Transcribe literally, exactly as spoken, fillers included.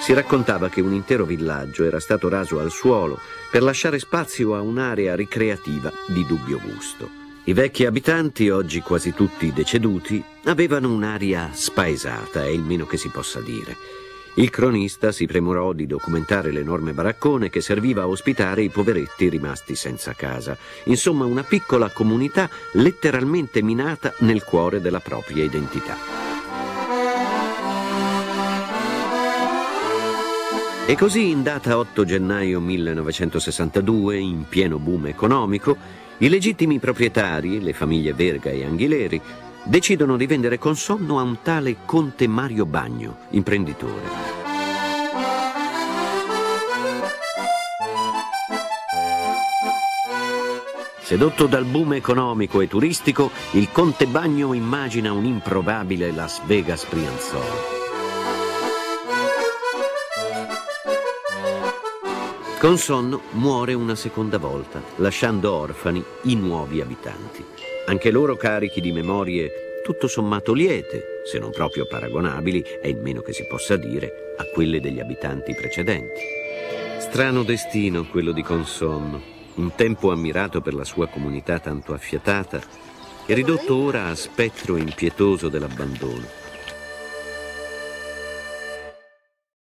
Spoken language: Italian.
Si raccontava che un intero villaggio era stato raso al suolo per lasciare spazio a un'area ricreativa di dubbio gusto. I vecchi abitanti, oggi quasi tutti deceduti, avevano un'aria spaesata, è il meno che si possa dire. Il cronista si premurò di documentare l'enorme baraccone che serviva a ospitare i poveretti rimasti senza casa. Insomma, una piccola comunità letteralmente minata nel cuore della propria identità. E così, in data otto gennaio millenovecentosessantadue, in pieno boom economico, i legittimi proprietari, le famiglie Verga e Anghileri, decidono di vendere Consonno a un tale Conte Mario Bagno, imprenditore. Sedotto dal boom economico e turistico, il Conte Bagno immagina un improbabile Las Vegas Brianzolo. Consonno muore una seconda volta, lasciando orfani i nuovi abitanti. Anche loro carichi di memorie tutto sommato liete, se non proprio paragonabili, è il meno che si possa dire, a quelle degli abitanti precedenti. Strano destino quello di Consonno, un tempo ammirato per la sua comunità tanto affiatata, e ridotto ora a spettro impietoso dell'abbandono.